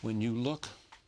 When you look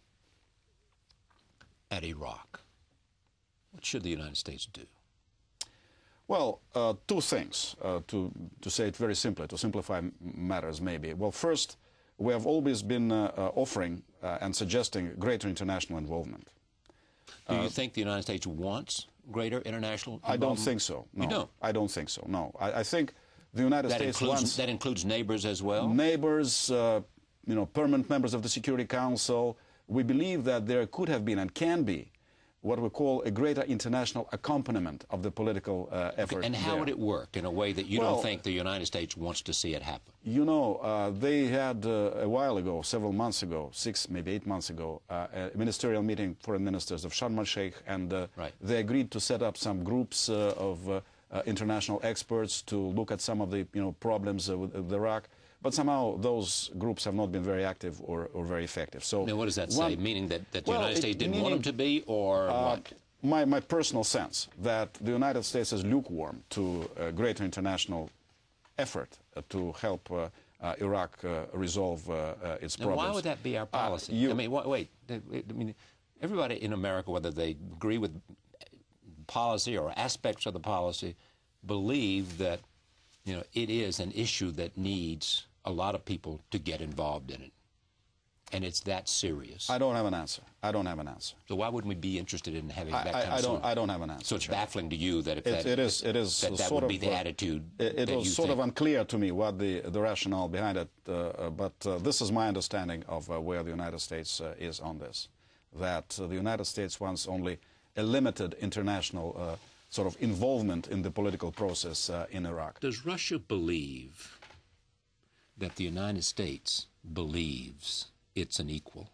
at Iraq, what should the United States do? Well, two things, to say it very simply, to simplify matters maybe. Well, first, we have always been offering and suggesting greater international involvement. Do you think the United States wants greater international involvement? I don't think so. No. You don't? I don't think so, no. I think the United States wants... That includes neighbors as well? Neighbors, you know, permanent members of the Security Council. We believe that there could have been and can be what we call a greater international accompaniment of the political effort. And how would it work in a way that you don't think the United States wants to see it happen? You know, they had a while ago, several months ago, 6, maybe 8 months ago, a ministerial meeting, foreign ministers of Sharm el-Sheikh, and they agreed to set up some groups of international experts to look at some of the problems with Iraq. But somehow those groups have not been very active or very effective. So now what does that say? Meaning that the United States didn't want them to be, or what? My personal sense that the United States is lukewarm to greater international effort to help Iraq resolve its problems. Now why would that be our policy? I mean, wait. I mean, everybody in America, whether they agree with policy or aspects of the policy, believe that it is an issue that needs a lot of people to get involved in it. And it's that serious. I don't have an answer. I don't have an answer. So why wouldn't we be interested in having that kind of I don't have an answer. So it's baffling to you that if that would be the attitude it was sort of unclear to me what the rationale behind it, but this is my understanding of where the United States is on this, that the United States wants only a limited international sort of involvement in the political process in Iraq. Does Russia believe that the United States believes it's an equal?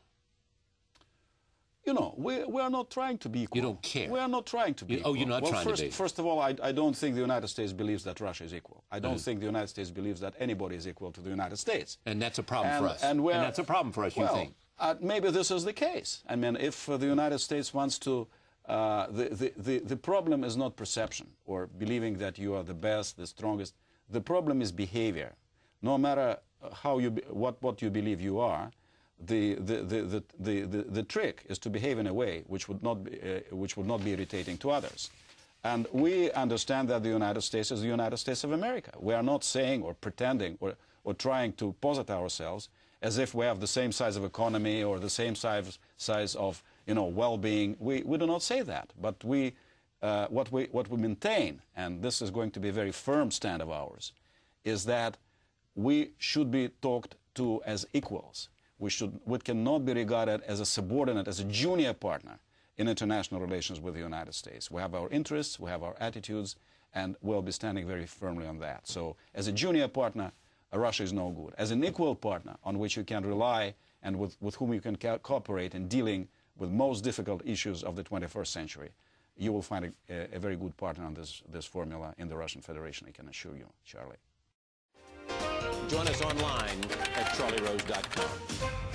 You know, we are not trying to be equal. You don't care? We are not trying to be equal. Oh, you're not trying to be? First of all, I don't think the United States believes that Russia is equal. I don't think the United States believes that anybody is equal to the United States. And that's a problem for us. And that's a problem for us, you think? Maybe this is the case. I mean, if the United States wants to... the problem is not perception or believing that you are the best, the strongest. The problem is behavior. No matter how what you believe you are, the trick is to behave in a way which would not be irritating to others. And we understand that the United States is the United States of America. We are not saying or pretending or trying to posit ourselves as if we have the same size of economy or the same size of well-being. We do not say that, but what we maintain, and this is going to be a very firm stand of ours, is that we should be talked to as equals. We cannot be regarded as a subordinate, as a junior partner in international relations with the United States. We have our interests, we have our attitudes, and we'll be standing very firmly on that. So as a junior partner, Russia is no good. As an equal partner on which you can rely and with whom you can cooperate in dealing with most difficult issues of the 21st century, you will find a very good partner on this formula in the Russian Federation, I can assure you, Charlie. Join us online at charlierose.com.